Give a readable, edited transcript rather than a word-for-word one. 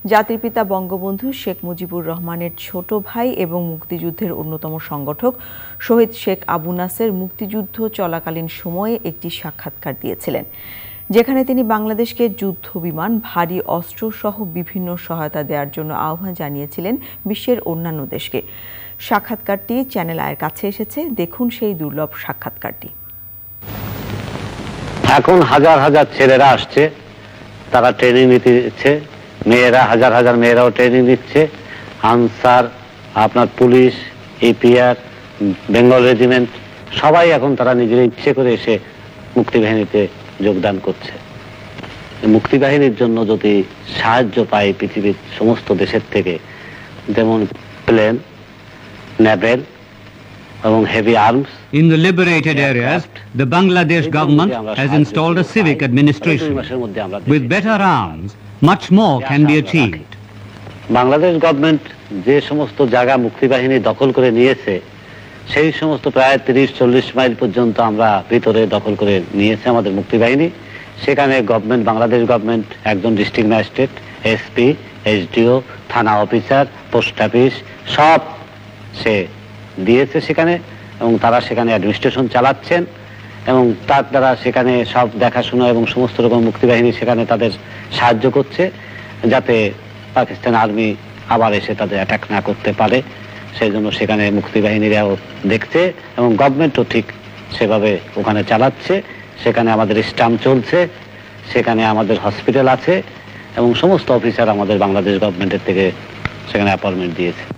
জাতির পিতা বঙ্গবন্ধু শেখ মুজিবুর রহমানের ছোট ভাই এবং মুক্তিযুদ্ধের অন্যতম সংগঠক শহীদ শেখ আবু নাসের মুক্তিযুদ্ধ চলাকালীন সময়ে একটি সাক্ষাৎকার দিয়েছিলেন, যেখানে তিনি বাংলাদেশকে যুদ্ধ বিমান, ভারী অস্ত্র সহ বিভিন্ন সহায়তা দেওয়ার জন্য আহ্বান জানিয়েছিলেন বিশ্বের অন্যান্য দেশকে। সাক্ষাৎকারটি চ্যানেল আয়ের কাছে এসেছে, দেখুন সেই দুর্লভ সাক্ষাৎকারটি। এখন হাজার হাজার ছেলেরা আসছে, তারা ট্রেনিং নিচ্ছে, মেয়েরা হাজার হাজার মেয়েরাও ট্রেনিং নিচ্ছে। আনসার, আপনার পুলিশ, এপিআর, বেঙ্গল রেজিমেন্ট, সবাই এখন তারা নিজের ইচ্ছে করে এসে মুক্তিবাহিনীতে যোগদান করছে। মুক্তিবাহিনীর জন্য যদি সাহায্য পায় পৃথিবীর সমস্ত দেশের থেকে, যেমন প্লেন, নেভেল এবং heavy arms. In the liberated areas, the Bangladesh government has installed a civic administration. With better arms, much more can be achieved. Bangladesh government যে সমস্ত জায়গা মুক্তিবাহিনী দখল করে নিয়েছে, সেই সমস্ত প্রায় 30-40 মাইল পর্যন্ত আমরা ভিতরে দখল করে নিয়েছে আমাদের মুক্তিবাহিনী। সেখানে গভর্নমেন্ট, বাংলাদেশ গভর্নমেন্ট একজন ডিস্ট্রিক্ট ম্যাজিস্ট্রেট, এসপি, এসডিও, থানা অফিসার, পোস্ট অফিস সব সে দিয়েছে সেখানে, এবং তারা সেখানে অ্যাডমিনিস্ট্রেশন চালাচ্ছেন এবং তার দ্বারা সেখানে সব দেখাশোনা এবং সমস্ত রকম মুক্তিবাহিনী সেখানে তাদের সাহায্য করছে, যাতে পাকিস্তান আর্মি আবার এসে তাদের অ্যাটাক না করতে পারে। সেই জন্য সেখানে মুক্তিবাহিনীরাও দেখছে এবং গভর্নমেন্টও ঠিক সেভাবে ওখানে চালাচ্ছে। সেখানে আমাদের স্টাম্প চলছে, সেখানে আমাদের হসপিটাল আছে এবং সমস্ত অফিসার আমাদের বাংলাদেশ গভর্নমেন্টের থেকে সেখানে অ্যাপয়েন্টমেন্ট দিয়েছে।